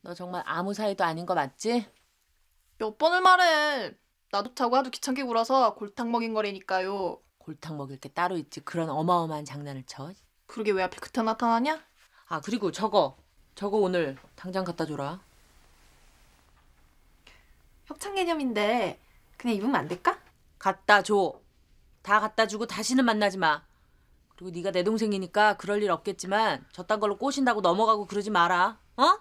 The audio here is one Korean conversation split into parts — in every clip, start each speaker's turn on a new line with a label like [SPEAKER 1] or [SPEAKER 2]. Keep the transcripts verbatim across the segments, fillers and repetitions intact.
[SPEAKER 1] 너 정말 아무 사이도 아닌 거 맞지?
[SPEAKER 2] 몇 번을 말해. 나도 타고 하도 귀찮게 굴어서 골탕 먹인 거라니까요.
[SPEAKER 1] 골탕 먹일 게 따로 있지. 그런 어마어마한 장난을 쳐.
[SPEAKER 2] 그러게 왜 하필 그때 나타나냐?
[SPEAKER 1] 아 그리고 저거. 저거 오늘 당장 갖다 줘라.
[SPEAKER 2] 협찬 개념인데 그냥 입으면 안 될까?
[SPEAKER 1] 갖다 줘. 다 갖다 주고 다시는 만나지 마. 그리고 네가 내 동생이니까 그럴 일 없겠지만 저딴 걸로 꼬신다고 넘어가고 그러지 마라. 어?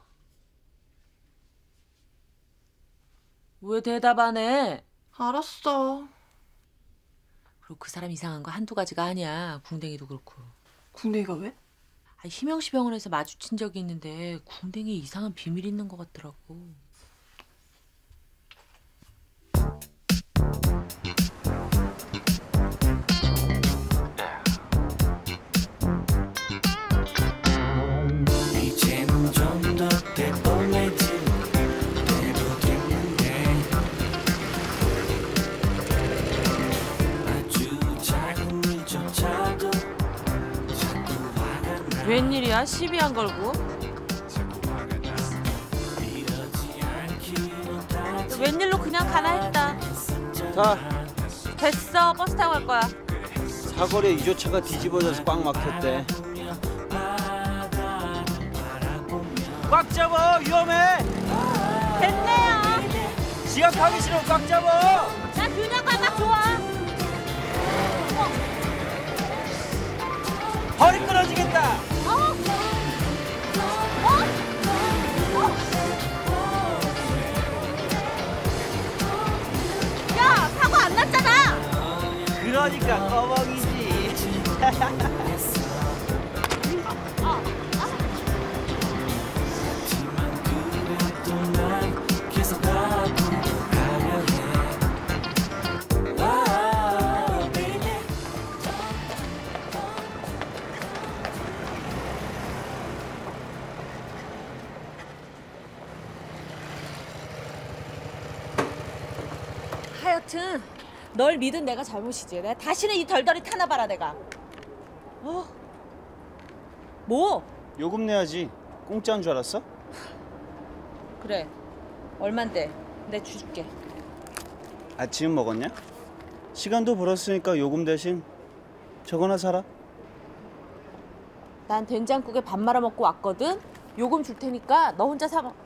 [SPEAKER 1] 왜 대답 안 해?
[SPEAKER 2] 알았어.
[SPEAKER 1] 그리고 그 사람 이상한 거 한두 가지가 아니야. 궁뎅이도 그렇고.
[SPEAKER 2] 궁뎅이가 왜?
[SPEAKER 1] 아, 희명씨 병원에서 마주친 적이 있는데 궁뎅이에 이상한 비밀이 있는 것 같더라고. 웬일이야? 시비 안 걸고? 웬일로 그냥 가나 했다.
[SPEAKER 3] 자,
[SPEAKER 1] 됐어. 버스 타고 갈 거야.
[SPEAKER 3] 사거리에 유조차가 뒤집어져서 꽉 막혔대. 꽉 잡아, 위험해.
[SPEAKER 1] 됐네요.
[SPEAKER 3] 지각하기 싫어, 꽉 잡아.
[SPEAKER 1] 나 그냥 가나 좋아.
[SPEAKER 3] 허리 끊어지겠다.
[SPEAKER 1] 어? 어? 야, 사고 안 났잖아.
[SPEAKER 3] 그러니까 꺼먹이지.
[SPEAKER 1] 하여튼 널 믿은 내가 잘못이지. 내가 다시는 이 덜덜이 타나 봐라 내가. 어? 뭐?
[SPEAKER 3] 요금 내야지. 공짜인 줄 알았어?
[SPEAKER 1] 그래. 얼만데? 내 줄게.
[SPEAKER 3] 아침 먹었냐? 시간도 벌었으니까 요금 대신 저거나 사라.
[SPEAKER 1] 난 된장국에 밥 말아 먹고 왔거든. 요금 줄 테니까 너 혼자 사 먹.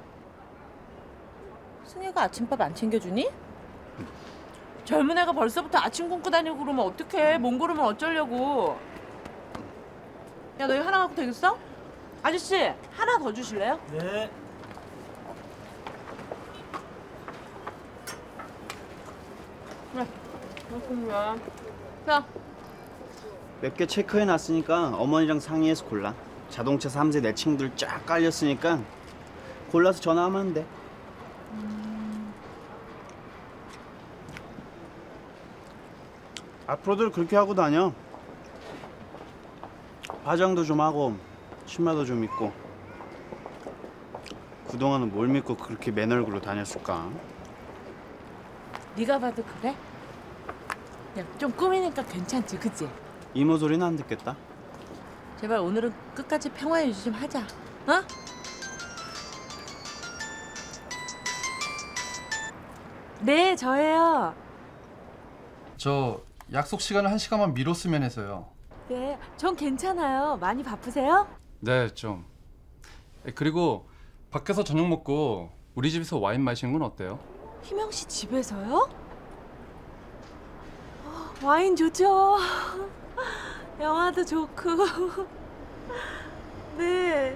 [SPEAKER 1] 승혜가 아침밥 안 챙겨주니? 젊은 애가 벌써부터 아침 굶고 다니고 그러면 어떡해. 몸고르면 어쩌려고. 야, 너 이거 하나 갖고 되겠어? 아저씨, 하나 더 주실래요?
[SPEAKER 3] 네.
[SPEAKER 1] 그래, 고맙습니다. 자.
[SPEAKER 3] 몇 개 체크해놨으니까 어머니랑 상의해서 골라. 자동차 삼 세 내 친구들 쫙 깔렸으니까 골라서 전화하면 돼. 앞으로도 그렇게 하고 다녀. 화장도 좀 하고 치마도 좀 입고. 그동안은 뭘 믿고 그렇게 맨 얼굴로 다녔을까?
[SPEAKER 1] 네가 봐도 그래? 야, 좀 꾸미니까 괜찮지, 그치?
[SPEAKER 3] 이모 소리는 안 듣겠다.
[SPEAKER 1] 제발 오늘은 끝까지 평화의 유지 좀 하자, 어? 네, 저예요.
[SPEAKER 4] 저 약속 시간을 한 시간만 미뤘으면 해서요.
[SPEAKER 1] 네, 전 괜찮아요. 많이 바쁘세요?
[SPEAKER 4] 네, 좀. 그리고 밖에서 저녁 먹고 우리 집에서 와인 마시는 건 어때요?
[SPEAKER 1] 희명 씨 집에서요? 어, 와인 좋죠. 영화도 좋고. 네.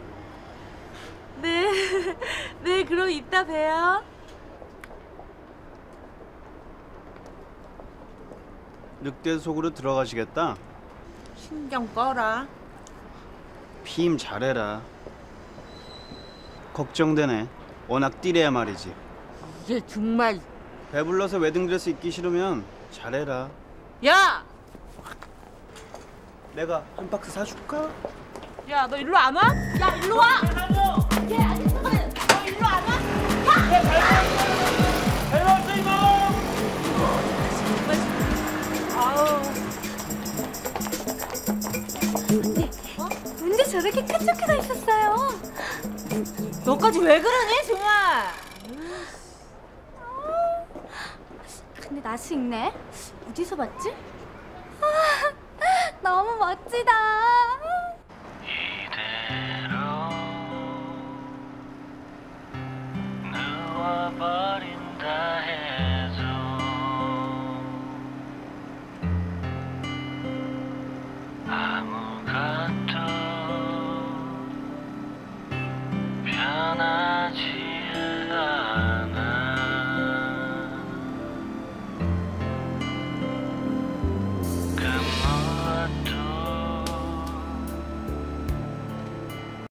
[SPEAKER 1] 네. 네, 그럼 이따 봬요.
[SPEAKER 3] 늑대 속으로 들어가시겠다.
[SPEAKER 1] 신경 꺼라.
[SPEAKER 3] 피임 잘해라. 걱정되네. 워낙 띠래야 말이지.
[SPEAKER 1] 이게 정말.
[SPEAKER 3] 배불러서 웨딩드레스 입기 싫으면 잘해라.
[SPEAKER 1] 야!
[SPEAKER 3] 내가 한 박스 사줄까?
[SPEAKER 1] 야, 너 일로 안 와? 야, 일로 와! 얘 아직도 너 일로 안 와? 야!
[SPEAKER 3] 잘 먹었어, 이모!
[SPEAKER 1] 아우.
[SPEAKER 5] 근데, 어? 근데 저렇게 큰 조끼가 있었어요.
[SPEAKER 1] 너까지 왜 그러니 정말?
[SPEAKER 5] 근데 나수 있네. 어디서 봤지? 아, 너무 멋지다.